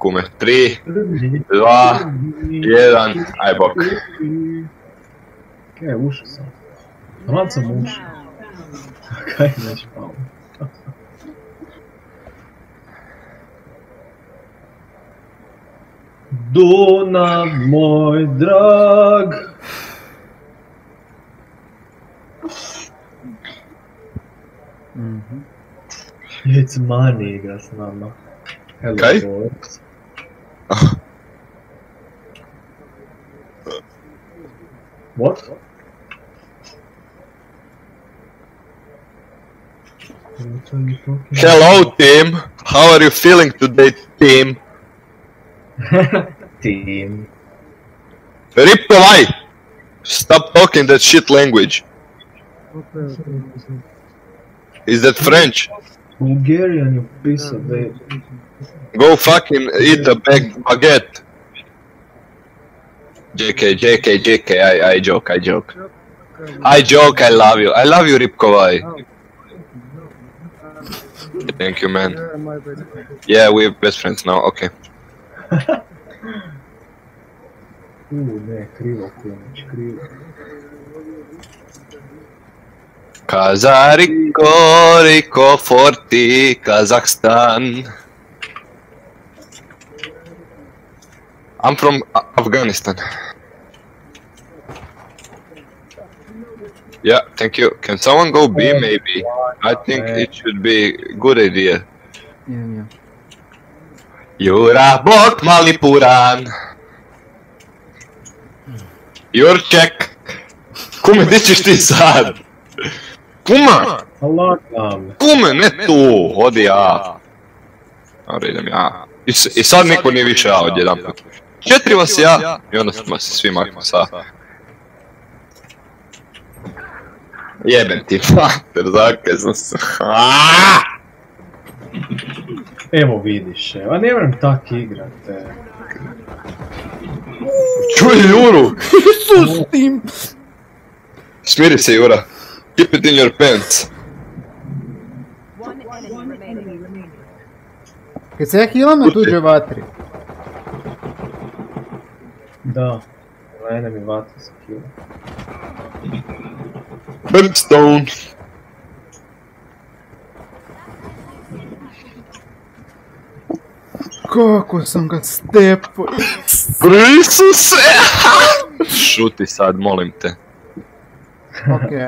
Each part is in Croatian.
kume. 3, 2, 1, aj bok. Kaj, ušao sam. Taman sam ušao. Kaj već pao. Dunav moj drag. It's money igra s nama. Hello, Kaj? boys. What? What are you talking Hello team, how are you feeling today team? Team. Ripkovaj! Stop talking that shit language. Is that French? Bulgarian, you piece of it. Go fucking eat a baguette. JK, I joke. I love you, Ripkovaj. Thank you, man. Yeah, we're best friends now, okay. Ne, krivo, Kunić, krivo. Kazariko Forti, Kazakhstan. I'm from Afghanistan. Yeah, thank you. Can someone go B maybe? I think it should be a good idea. Yeah. Jura Bok Malipuran. Jurček. Kume, di ćeš ti sad? Kuma! Alakam. Kume, ne tu, odi ja. Dobro, idem ja. I sad niko nije više ja odjedan put. 4 vas ja, i onda smo se svi maknu sa. Jebem ti mater, zakaj se. Evo vidiš, a ne moram tak igrat. Čuj Juru! Isus tim! Smiri se Jura. Keep it in your pants. Kad se ja healam na tuđoj vatri. Da. Lene mi vatra sa kilo. Brimstone. Kako sam ga stepo. Isuse! Šuti sad, molim te. Okej.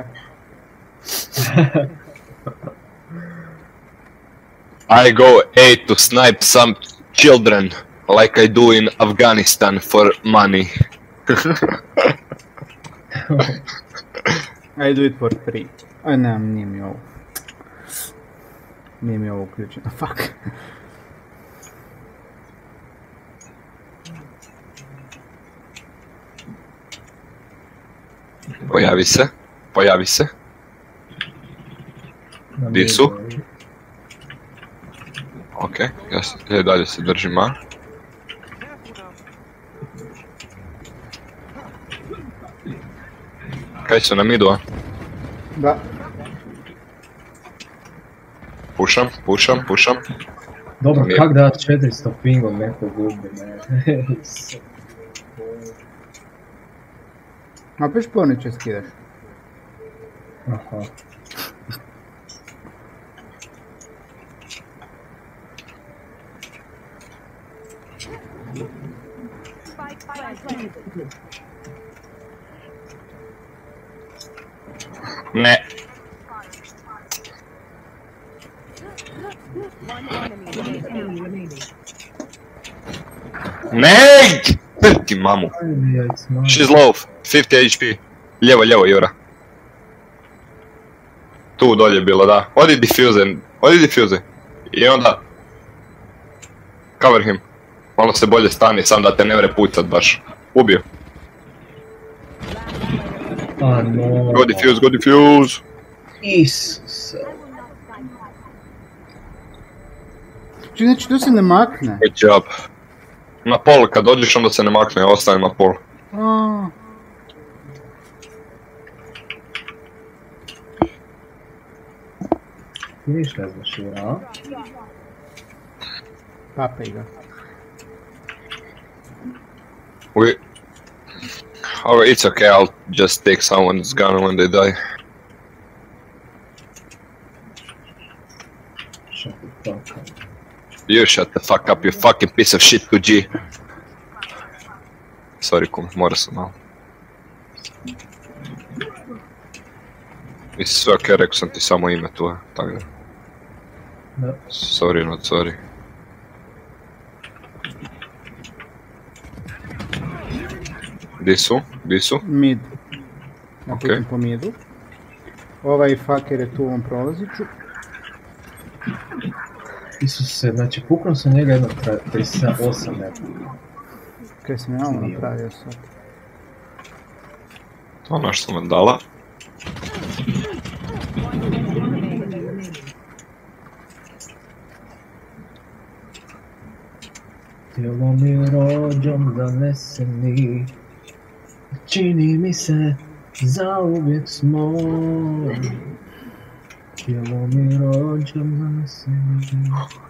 I go A to snipe some children like I do in Afghanistan for money. I do it for free. Aj ne, nije mi ovo. Nije mi ovo uključeno, fuck. Pojavi se. Di su? Ok, ja dalje se držim A. Kaj su na midu, a? Da. Pušam. Dobro, kak da 400 pingom neko gubi, ne? A piš porniče skidaš. Aha. Ne. Ne! Ti mamu. She's low, 50 HP. Lijevo, Jura. Tu dolje bilo, da. Odi diffuse. I onda... Cover him. Malo se bolje stani, sam da te ne vre pucat baš. Ubio. A no. Go diffuse. Isuse. Znači tu se ne makne. Good job. Na pol, kad dođeš onda se ne makne, ostaje na pol. Ti niš ne znaš Jura, a? Papaj ga. We... Oh, it's okay, I'll just take someone's gun when they die. Shut the fuck up. You shut the fuck up, you fucking piece of shit 2G. Sorry kum, morao sam malo. Mislim sve ok, rekao sam ti samo ime tvoje, tako da. Da. Sorry not sorry. Di su? Di su? Mid. Ja Ok. putim po midu. Ovaj fucker je tu u ovom prolaziću. Isuse, znači puknuo sam njega jedno 38 metara. Kaj sam ja ovo napravio sad? Ono što sam vam dala. Tijelo mi rođom zaneseni, čini mi se zauvijek smo. Tijelo mi rođom zaneseni.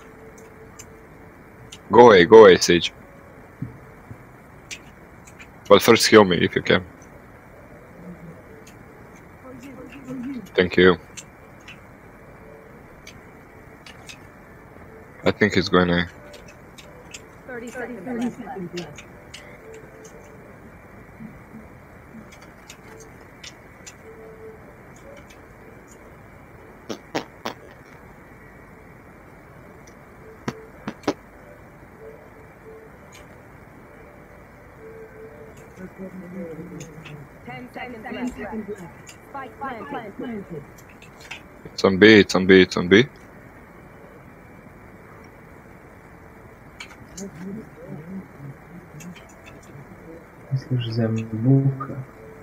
Go away Sage. But first heal me if you can. Thank you. I think he's going to... 30 seconds left. Ten seconds left. Spike planted. It's on B, it's on B, it's on B. Misliš zembuka?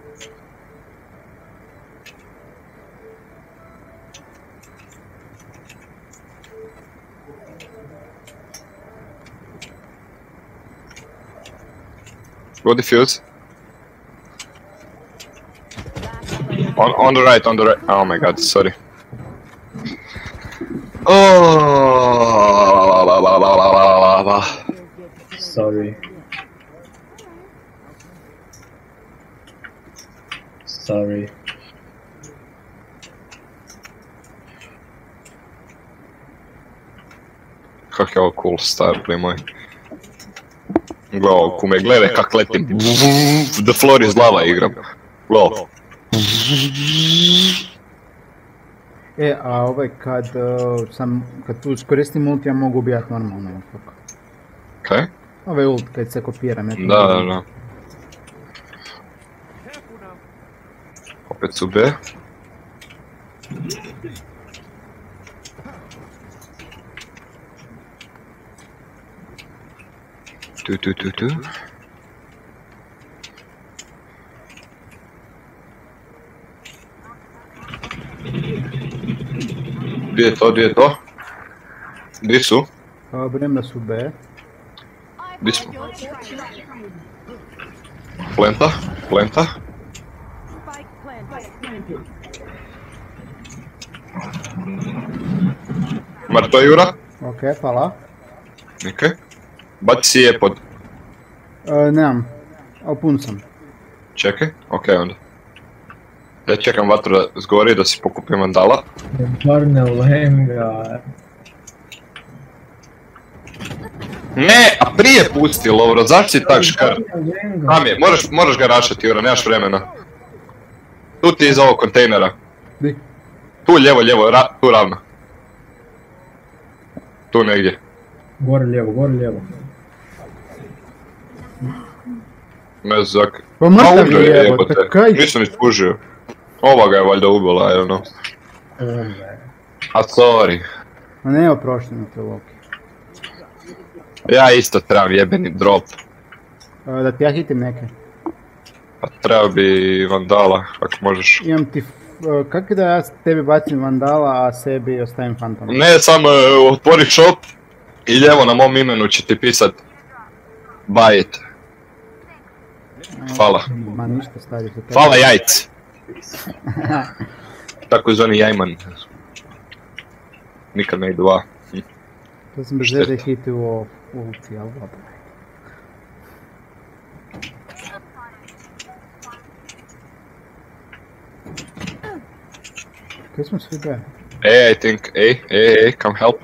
Go defuse. On the right, on the right. Oh my god, sorry. Oh, Sorry. Sorry. kak je ovo cool start, moj. Gledaj, kume, gledaj kak letim. The floor is lava igram. Gledaj. A ovaj kad tu iskoristim ult ja mogu ubijat normalno. Kaj? Ovaj ult kad se kopiram. Ja Da. Opet su B. Tu. Gdje je to? Gdje su? Brem da su B. Gdje smo? Plenta. Spike planted. Mrtvo je Jura? Ok, hvala. Ok. Baci si je pod... Nemam, ali pun sam. Čekaj, ok onda. Ja čekam vatru da zgori da si pokupim vandala. Bar ne ulenga. Ne, a prije pusti Lovro, zašto si tak škar? Tam je, moraš ga rašati Jura, nemaš vremena. Tu ti je iza ovog kontejnera. Di? Tu lijevo, tu ravno. Tu negdje. Gore lijevo. Mezak. Pa mrtav ubio je jebote. kaj? Nisam ni skužio. Ova ga je valjda ubila, I don't know. A sorry. Ma ne oprošteno te Loki. Ja isto trebam jebeni drop. Da ti ja hitim neke. Pa treba bi vandala, ako možeš. Imam ti... Kako da ja tebi bacim vandala, a sebi ostavim fantoma? Ne, samo otvori shop i lijevo na mom imenu će ti pisat buy it. Hvala. Ma ništa stavi se tebi. Hvala jajc. Tako zvani jajman. Nikad ne idu A. To sam bez veze hitio u ulti, ali dobro. Kaj smo svi bili? I think, come help.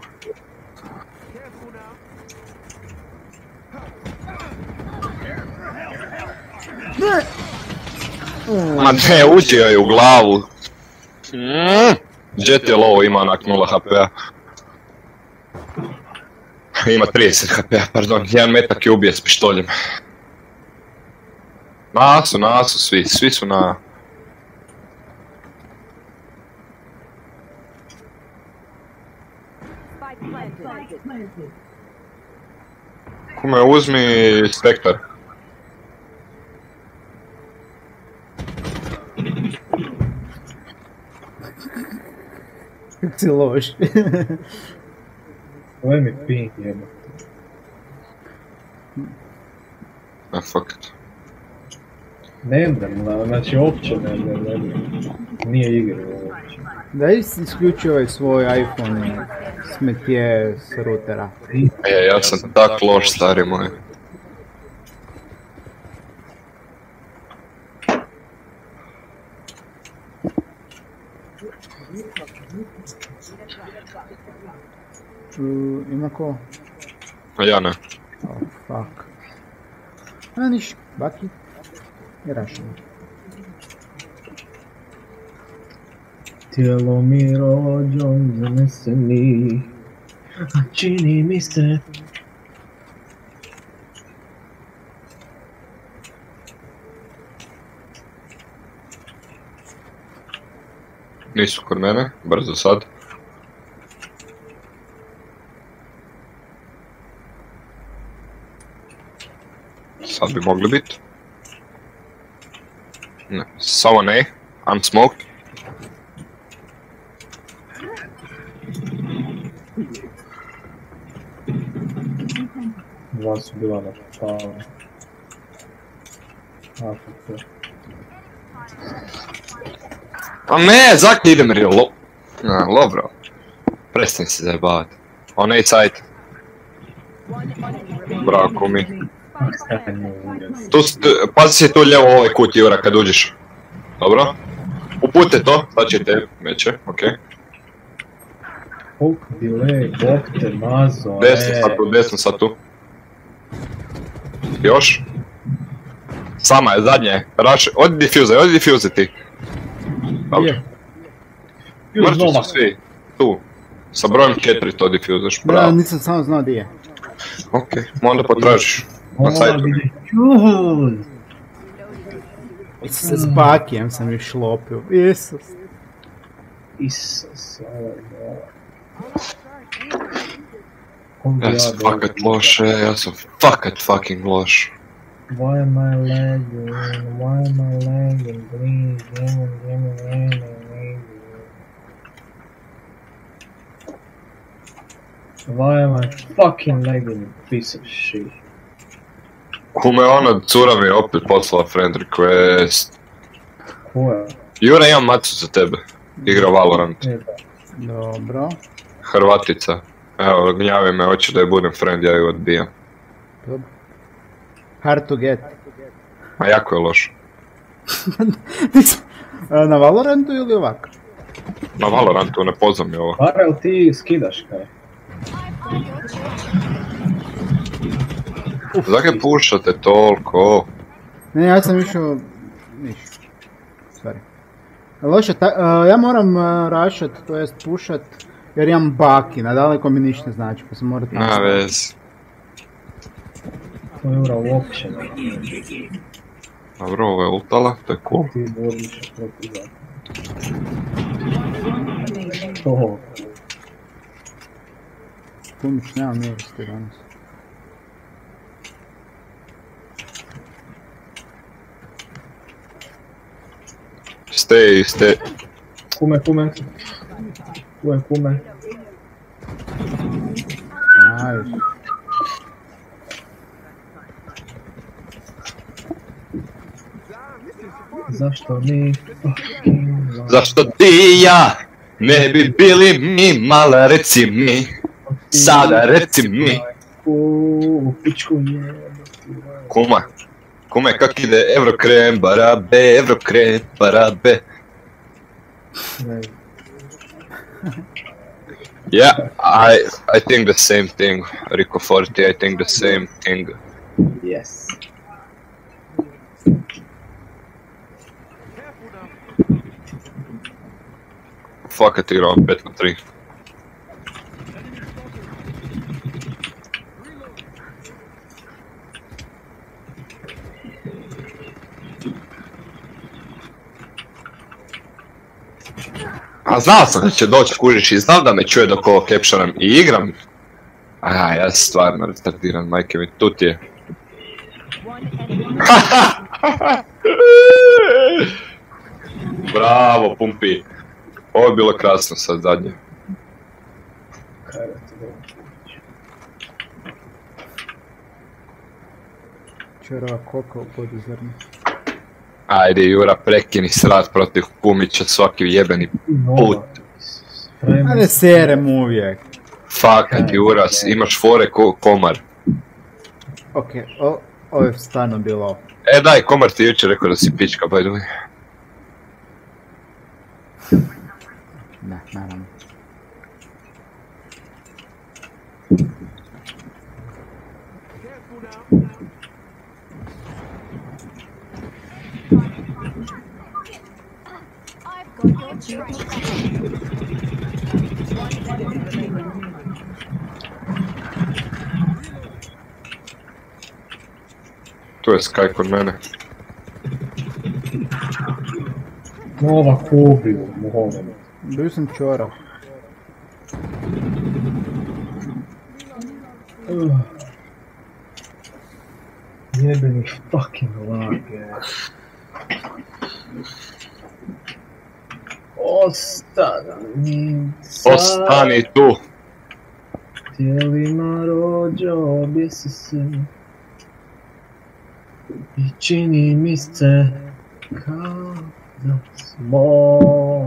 Ma ne, uđio je u glavu. Jet je low, ima onak 0 HP-a. Ima 30 HP-a, pardon. Jedan metak je ubije s pištoljem. Nasu, svi su na... Spike planted. Kume, uzmi Spektar. Kako si loš. Ovo je mi ping jedno. Fuck it. Ne znam, znači uopće nije igra uopće. Daj si isključio ovaj svoj iPhone i smetije s routera. Ja sam tak loš, stari moj. Ima ko? Ja ne. Oh, fuck. A niš, baki. I rašimo. Tijelo mi rođom zaneseni, a čini mi se. Nisu kod mene, brzo sad. Sad bi mogli biti. Ne, samo ne, unsmoked. Dva su bila na pala. A ne, Zaki idem real low bro. Prestani se zajebavati. Onaj site. Bravo, kumi. Pazi se tu lijevo ovaj kut, Jura, kad uđeš. Dobro? Upute to, sad će te meće, okej. Koliko delay, bok te mazo, Desno sad tu. Još? Sama je, zadnje je. Odi diffuse ti. Dobro. Mrtvi su svi. Tu. Sa brojem 4 to diffuzeš, bravo. Da, nisam samo znao di je. Okej, onda potražiš. Na sajtu. S bakijem sam ju šlopio. Isus. Isus, Ja sam fakat loš, ja sam fakat fucking loš. Why am I lagging? Why am I lagging? Please, give me. Why am I fucking lagging, piece of shit? Kume, ona cura mi je opet poslala friend request. Koja? Jura, imam macu za tebe. Igra Valorant. Dobro. Hrvatica. Evo, gnjavi me, hoće da je budem friend, ja ju odbijam. Dobro. Hard to get. A jako je loš. Na Valorantu ili ovako? Na Valorantu ne poznam je ovo. Karel, ti skidaš kaj? Zake pušate toliko? Ne, ja sam išao... ništa. Sorry. Loše, ja moram rašat, to jest pušat, jer imam baki, na daleko mi ništa ne znači, pa sam morat... Na vez. To je ura uopće. Dobro, ovo je ultala, to je cool. Ti boriš protiv zakona. To. Pumić, nema milosti danas. Stay. Kume. Kume. Nice. Zašto mi fucking... Zašto ti i ja ne bi bili mi, mala reci mi. Sada reci mi. U pičku je... Kume, kak ide Evrokrem, barabe. Ne. Yeah, I think the same thing, Rico Forti, I think the same thing. Yes. Fakat igrao 5-3. A znao sam da će doći kužiš i znao da me čuje dok ovo capturam i igram. Aha, ja sam stvarno retardiran, majke mi, tu ti je. Bravo, Pumpi. Ovo je bilo krasno sad zadnje. Čerova koka u poduzornu. Ajde Jura, prekini srat protiv Pumića svaki jebeni put. Ajde serem uvijek. Fakat Jura, imaš fore ko komar. Okej, ovo je stvarno bilo... E daj, komar ti jučer rekao da si pička, by the way. Ne, naravno. Tu je Sky kod mene. Nova Kobe u Mohamedu. Bio sam čora. Jebeni fucking lag, Ostani tu. Tijelima rođo, bisi se. I čini mi se kao da smo.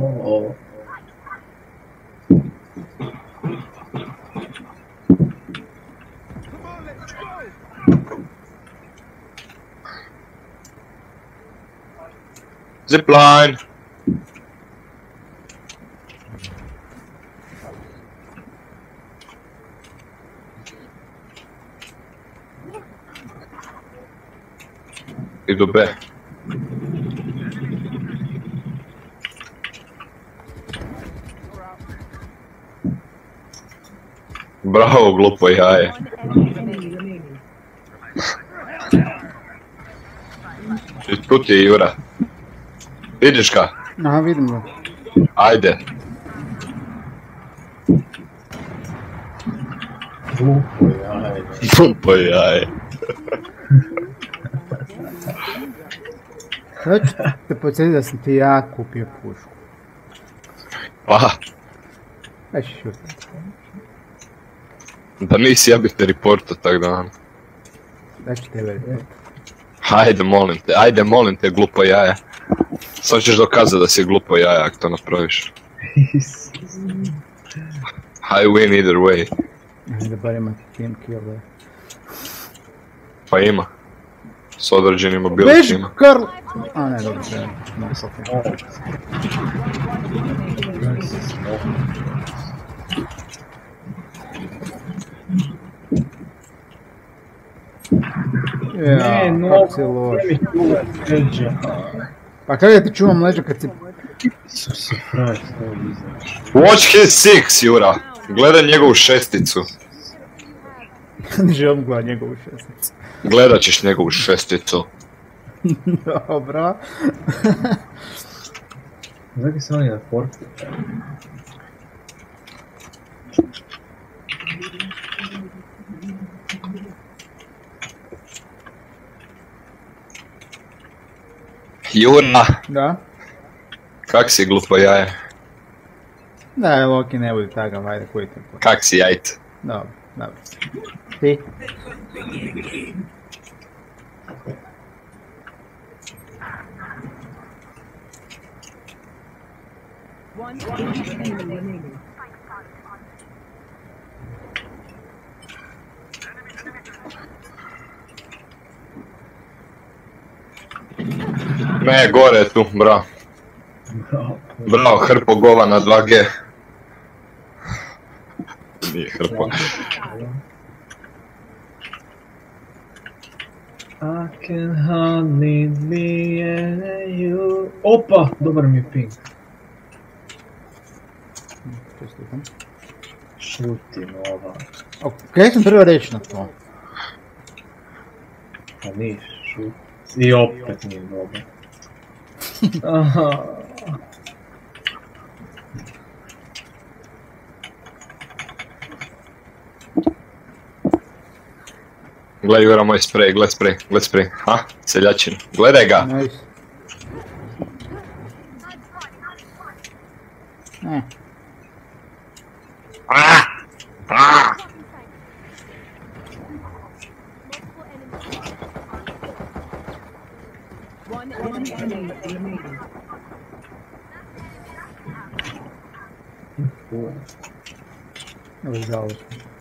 Zipline. Idu B. Bravo, glupo jaje. I tu ti je Jura. Vidiš ga? Aha, vidim ga. Ajde. Glupo jaje. Sada ću te podsjetiti da sam ti ja kupio pušku. Pa, Aj šuti. da nisi ja bih te reportao tak dan. Da ću tebe reportati. Ajde molim te glupo jaje. Sad ćeš dokazati da si glupo jaje ako to napraviš. I win either way. Da bar imati team kill. Pa ima. S određenim mobilićima. Beži, Karl! A ne, dobro, treba. Ne, ok. Ja, kako si loš. Pa kada ja ti čuvam leđa kad si... Isuse, fraj, stavio izaći. Watch his six, Jura. Gledaj njegovu šesticu. Ne želim gledati njegovu šestnicu. Gledat ćeš njegovu šesticu. Dobro. Zaki se oni na forku. Jura, Da? kak si glupo jaje? Da, Loki ne budi takav, ajde, koji te po... Kak si jajt? Dobro, dobro. Ti? Ne, gore je tu, bravo. Bravo, hrpo gova na 2G. Nije hrpa. I can hardly be you. Opa, dobar mi je ping. Čestitam. Šuti nova. Kaj sam prvo reći na to? Pa niš, šuti. I opet nije dobar. Aha. Gledaj Jura moj sprej, gled sprej. Ha, seljačin. Gledaj ga! Nice. Ne. One enemy remaining. Ovo je žalost.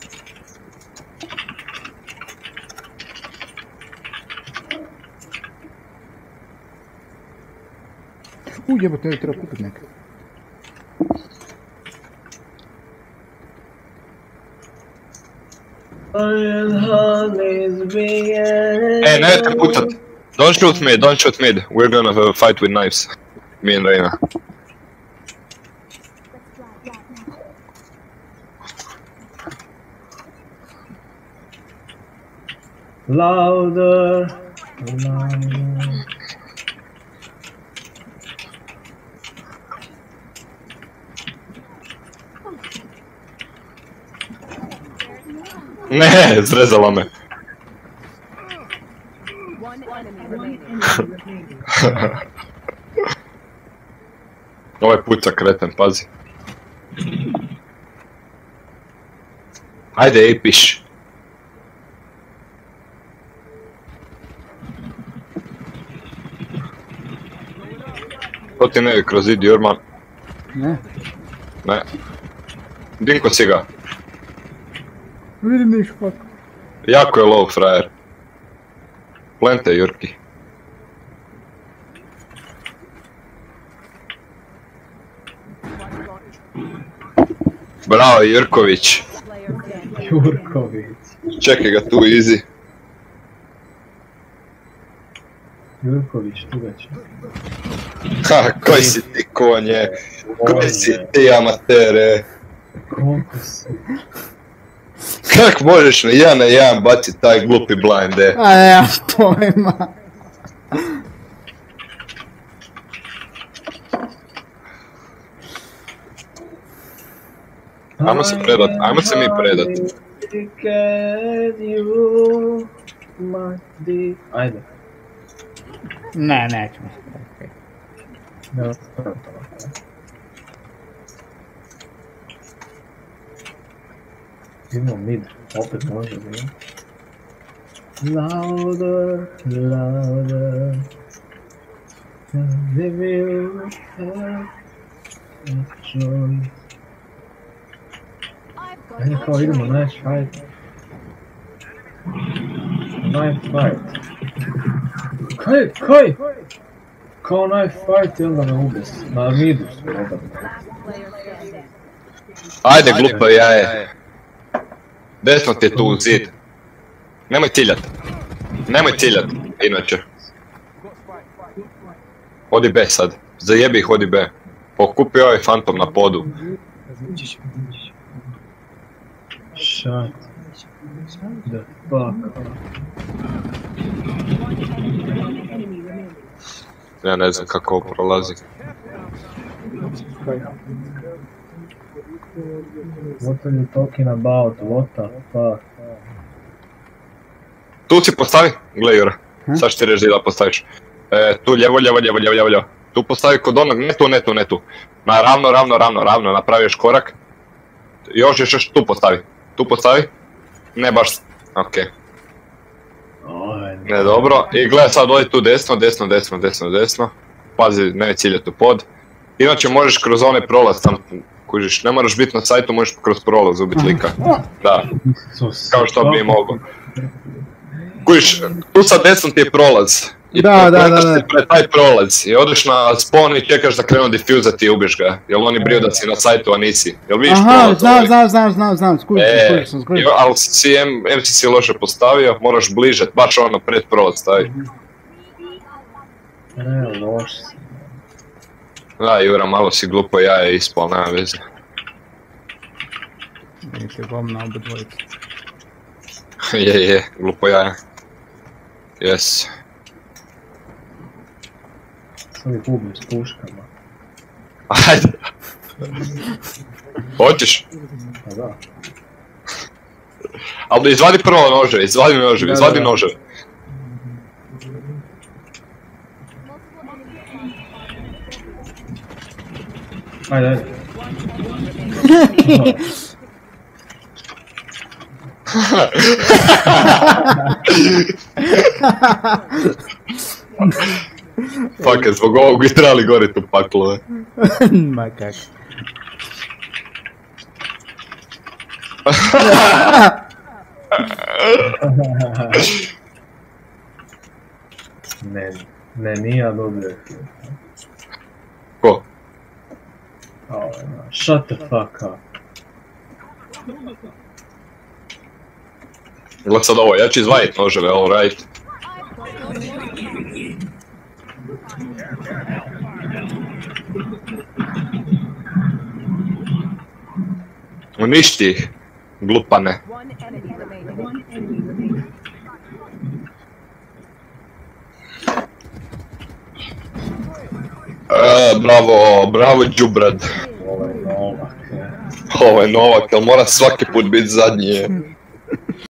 Jebote, ja treba kupit nekaj. Nemojte pucat. Don't shoot mid. We're gonna fight with knives. Me and Reina. Louder. Ne, zrezala me. One enemy remaining. Ovaj puca kreten, pazi. Ajde, epiš. To ti ne kroz zid, Jurman. Ne. Ne. Dinko si ga. Vidim niš fuck. Jako je low frajer. Plente, Jurki. Bravo, Jurković. Jurković. Čekaj ga tu, easy. Jurković, tu već. Ha, koji si ti konje? Koji si ti amatere? Koliko si? Kak možeš na 1-1 bacit taj glupi blind, A ja pojma. Ajmo se predat, ajmo se mi predat. Ajde. Ne, nećemo se predati. Ne, idemo mid, opet može biti. Louder, louder. They will have a joy. Ajde kao idemo, nice fight. Nice fight. Kaj? Kao nice fight i onda me ubis. Na midu su onda. Ajde glupo jaje. Desno ti je tu zid. Nemoj ciljat. Nemoj ciljat, inače. Odi B sad. Zajebi ih, odi B. Pokupi ovaj fantom na podu. Shut the fuck. Ja ne znam kako ovo prolazi. What are you talking about? What the fuck? Tu si postavi, gle Jura. Sad ću ti reći da postaviš. Tu ljevo. Tu postavi kod onog, ne tu. Na ravno, napravi još korak. Još tu postavi. Ne baš, okej. Ne, dobro. I gledaj sad, odi tu desno. Pazi, ne ciljati u pod. Inače možeš kroz onaj prolaz tam, kužiš, ne moraš biti na sajtu, možeš kroz prolaz ubiti lika. Da, kao što bi mogao. Kužiš, tu sad desno ti je prolaz. I Da. pogledaš se pred taj prolaz i odeš na spawn i čekaš da krenu diffuzati i ubiš ga. Jel oni briju da si na sajtu, a nisi. Jel vidiš prolaz ovaj? Znam, skužio sam. Ali si MCC loše postavio, moraš bliže, baš ono pred prolaz stavi. Loš si. Da, Jura, malo si glupo jaje ispao, nema veze. Vidite, bom na oba dvojicu. Je, glupo jaje. Jes. Sam ih ubim s puškama. Ajde. Hoćeš? Pa da. Ali izvadi prvo noževe, izvadi noževe. Ajde. Fakat, zbog ovog bi trebali gorit u paklu, ne? Ma kak. Ne, nije dobro. Ko? Shut the fuck up. Gled sad ovo, ja ću izvadit noževe, alright. Uništi ih, glupane. One enemy remaining. Bravo džubrad. Ovo je Novak. Ovo je Novak, ali mora svaki put biti zadnji.